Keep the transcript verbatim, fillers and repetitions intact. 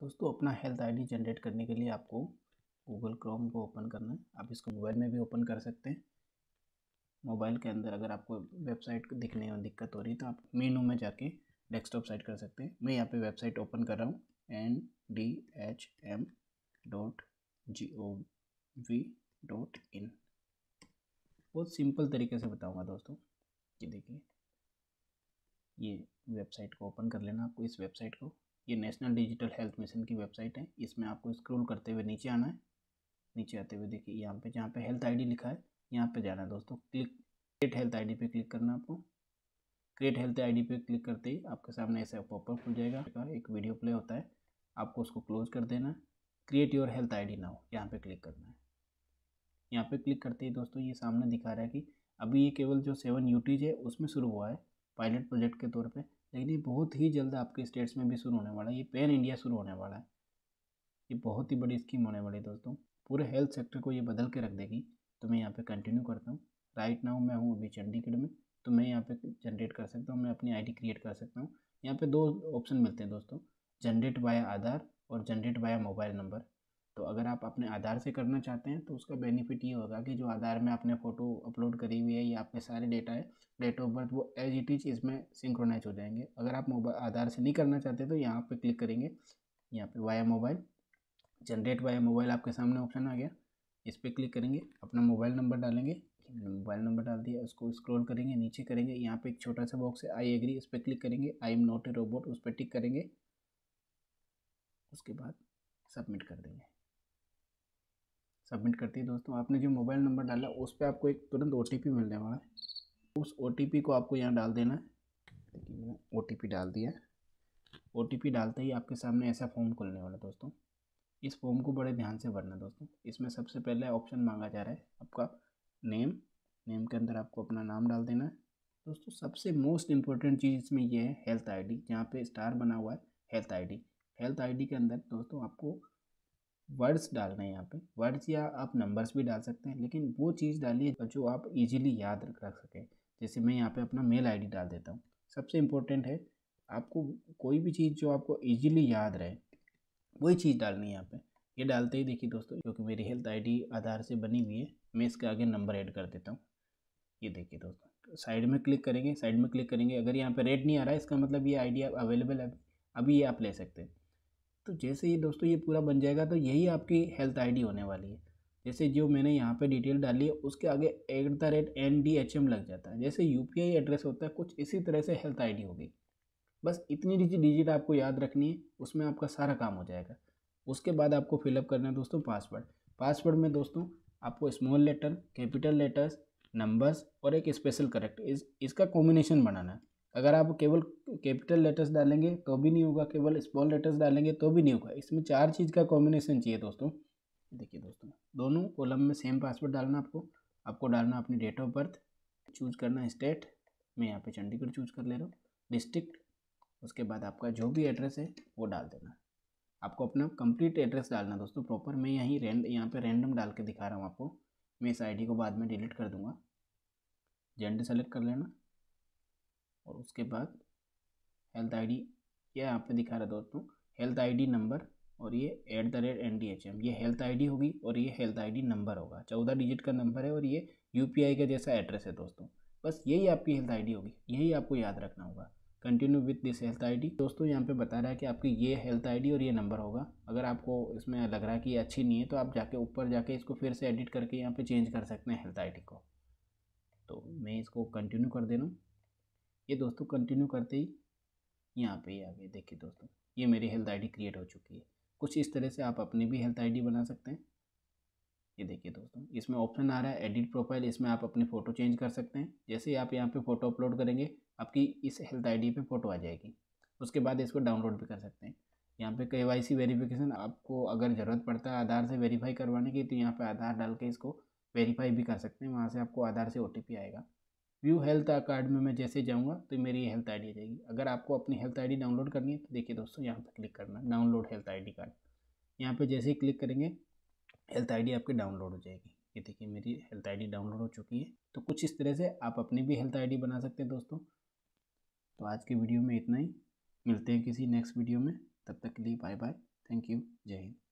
दोस्तों अपना health ID generate करने के लिए आपको गूगल क्रोम को ओपन करना है। आप इसको मोबाइल में भी ओपन कर सकते हैं। मोबाइल के अंदर अगर आपको वेबसाइट दिखने में दिक्कत हो रही है तो आप मेनू में जाके डेस्कटॉप साइट कर सकते हैं। मैं यहाँ पे वेबसाइट ओपन कर रहा हूँ N D H M dot G O V dot in. बहुत सिंपल तरीके से बताऊँगा दोस्तों। ये देखिए, ये वेबसाइट को ओपन कर लेना आपको, इस वेबसाइट को। ये नेशनल डिजिटल हेल्थ मिशन की वेबसाइट है। इसमें आपको स्क्रॉल करते हुए नीचे आना है। नीचे आते हुए देखिए यहाँ पे जहाँ पे हेल्थ आईडी लिखा है यहाँ पे जाना है दोस्तों। क्लिक क्रिएट हेल्थ आईडी पे क्लिक करना आपको। क्रिएट हेल्थ आईडी पे क्लिक करते ही आपके सामने ऐसा पॉपअप खुल जाएगा, एक वीडियो प्ले होता है, आपको उसको क्लोज कर देना है। Create your health ID now, यहाँ पे क्लिक करना है। यहाँ पे क्लिक करते ही दोस्तों ये सामने दिखा रहा है कि अभी ये केवल जो सेवन यूटीज है उसमें शुरू हुआ है पायलट प्रोजेक्ट के तौर पे, लेकिन ये बहुत ही जल्द आपके स्टेट्स में भी शुरू होने वाला है। ये पैन इंडिया शुरू होने वाला है। ये बहुत ही बड़ी स्कीम होने वाली है दोस्तों, पूरे हेल्थ सेक्टर को ये बदल के रख देगी। तो मैं यहाँ पे कंटिन्यू करता हूँ। राइट नाउ मैं हूँ अभी चंडीगढ़ में, तो मैं यहाँ पे जनरेट कर सकता हूँ, मैं अपनी आईडी क्रिएट कर सकता हूँ। यहाँ पे दो ऑप्शन मिलते हैं दोस्तों, जनरेट बाया आधार और जनरेट बाया मोबाइल नंबर। तो अगर आप अपने आधार से करना चाहते हैं तो उसका बेनिफिट ये होगा कि जो आधार में आपने फ़ोटो अपलोड करी हुई है या आपके सारे डेटा है, डेट ऑफ बर्थ, वो एज इट इज़ इसमें सिंक्रोनाइज हो जाएंगे। अगर आप मोबाइल आधार से नहीं करना चाहते तो यहाँ पे क्लिक करेंगे, यहाँ पे via mobile, generate via mobile आपके सामने ऑप्शन आ गया। इस पर क्लिक करेंगे, अपना मोबाइल नंबर डालेंगे। मोबाइल नंबर डाल दिया, उसको स्क्रॉल करेंगे, नीचे करेंगे, यहाँ पे एक छोटा सा बॉक्स है आई एग्री, इस पर क्लिक करेंगे। I am not a robot, उस पर टिक करेंगे। उसके बाद सबमिट कर देंगे। सबमिट करते ही दोस्तों आपने जो मोबाइल नंबर डाला उस पर आपको एक तुरंत ओ टी पी मिलने वाला है। उस ओ टी पी को आपको यहाँ डाल देना है। देखिए मैंने ओ टी पी डाल दिया है। ओ टी पी डालते ही आपके सामने ऐसा फॉर्म खुलने वाला है दोस्तों। इस फॉर्म को बड़े ध्यान से भरना दोस्तों। इसमें सबसे पहले ऑप्शन मांगा जा रहा है आपका नेम। नेम के अंदर आपको अपना नाम डाल देना है दोस्तों। सबसे मोस्ट इम्पोर्टेंट चीज़ इसमें यह है हेल्थ आईडी, जहाँ पे स्टार बना हुआ है हेल्थ आईडी। हेल्थ आईडी के अंदर दोस्तों आपको वर्ड्स डालना है। यहाँ पे वर्ड्स या आप नंबर्स भी डाल सकते हैं, लेकिन वो चीज़ डालिए जो आप इजीली याद रख रख सकें। जैसे मैं यहाँ पे अपना मेल आईडी डाल देता हूँ। सबसे इम्पोर्टेंट है आपको कोई भी चीज़ जो आपको इजीली याद रहे वही चीज़ डालनी है यहाँ पे। ये डालते ही देखिए दोस्तों, क्योंकि मेरी हेल्थ आईडी आधार से बनी हुई है, मैं इसके आगे नंबर ऐड कर देता हूँ। ये देखिए दोस्तों, साइड में क्लिक करेंगे, साइड में क्लिक करेंगे, अगर यहाँ पे रेड नहीं आ रहा है इसका मतलब ये आईडी अवेलेबल है, अभी ये आप ले सकते हैं। तो जैसे ही दोस्तों ये पूरा बन जाएगा तो यही आपकी हेल्थ आईडी होने वाली है। जैसे जो मैंने यहाँ पे डिटेल डाली है उसके आगे at the rate N D H M लग जाता है, जैसे यू पी आई एड्रेस होता है, कुछ इसी तरह से हेल्थ आईडी होगी। बस इतनी डिजिट आपको याद रखनी है, उसमें आपका सारा काम हो जाएगा। उसके बाद आपको फिलअप करना है दोस्तों पासवर्ड। पासवर्ड में दोस्तों आपको small letter, capital letters, numbers और एक स्पेशल करेक्ट, इस इसका कॉम्बिनेशन बनाना है। अगर आप केवल कैपिटल लेटर्स डालेंगे तो भी नहीं होगा, केवल स्मॉल लेटर्स डालेंगे तो भी नहीं होगा। इसमें चार चीज़ का कॉम्बिनेशन चाहिए दोस्तों। देखिए दोस्तों, दोनों कॉलम में सेम पासवर्ड डालना आपको। आपको डालना अपनी डेट ऑफ बर्थ, चूज करना स्टेट, मैं यहाँ पे चंडीगढ़ चूज कर ले रहा हूँ, डिस्ट्रिक्ट। उसके बाद आपका जो भी एड्रेस है वो डाल देना। आपको अपना कंप्लीट एड्रेस डालना दोस्तों प्रॉपर। मैं यहीं रेंड यहाँ पे रैंडम डाल के दिखा रहा हूँ आपको। मैं इस आईडी को बाद में डिलीट कर दूँगा। जेंडर सेलेक्ट कर लेना और उसके बाद हेल्थ आईडी, ये यहाँ पे दिखा रहा है दोस्तों हेल्थ आईडी नंबर, और ये at the rate N D H M, ये हेल्थ आईडी होगी और ये हेल्थ आईडी नंबर होगा। चौदह डिजिट का नंबर है और ये यू पी आई का जैसा एड्रेस है दोस्तों। बस यही आपकी हेल्थ आईडी होगी, यही आपको याद रखना होगा। Continue with this health ID. दोस्तों यहाँ पे बता रहा है कि आपकी ये हेल्थ आईडी और ये नंबर होगा। अगर आपको इसमें लग रहा है कि ये अच्छी नहीं है तो आप जाके ऊपर जाके इसको फिर से एडिट करके यहाँ पे चेंज कर सकते हैं हेल्थ आईडी को। तो मैं इसको कंटिन्यू कर दे रहा हूँ। ये दोस्तों कंटिन्यू करते ही यहाँ पे ही आ गए। देखिए दोस्तों, ये मेरी हेल्थ आईडी क्रिएट हो चुकी है। कुछ इस तरह से आप अपनी भी हेल्थ आईडी बना सकते हैं। ये देखिए दोस्तों, इसमें ऑप्शन आ रहा है एडिट प्रोफाइल, इसमें आप अपनी फ़ोटो चेंज कर सकते हैं। जैसे ही आप यहाँ पे फ़ोटो अपलोड करेंगे आपकी इस हेल्थ आईडी पे फ़ोटो आ जाएगी। उसके बाद इसको डाउनलोड भी कर सकते हैं। यहाँ पे के वाई सी वेरिफिकेशन, आपको अगर ज़रूरत पड़ता है आधार से वेरीफाई करवाने की तो यहाँ पर आधार डाल के इसको वेरीफाई भी कर सकते हैं। वहाँ से आपको आधार से ओ टी पी आएगा। व्यू हेल्थ कार्ड में मैं जैसे जाऊँगा तो मेरी हेल्थ आईडी आ जाएगी। अगर आपको अपनी हेल्थ आईडी डाउनलोड करनी है तो देखिए दोस्तों, यहाँ पे क्लिक करना डाउनलोड हेल्थ आईडी कार्ड। यहाँ पे जैसे ही क्लिक करेंगे हेल्थ आईडी आपकी डाउनलोड हो जाएगी। ये देखिए मेरी हेल्थ आईडी डाउनलोड हो चुकी है। तो कुछ इस तरह से आप अपनी भी हेल्थ आईडी बना सकते हैं दोस्तों। तो आज के वीडियो में इतना ही, मिलते हैं किसी नेक्स्ट वीडियो में, तब तक के लिए बाय बाय। Thank you. जय हिंद।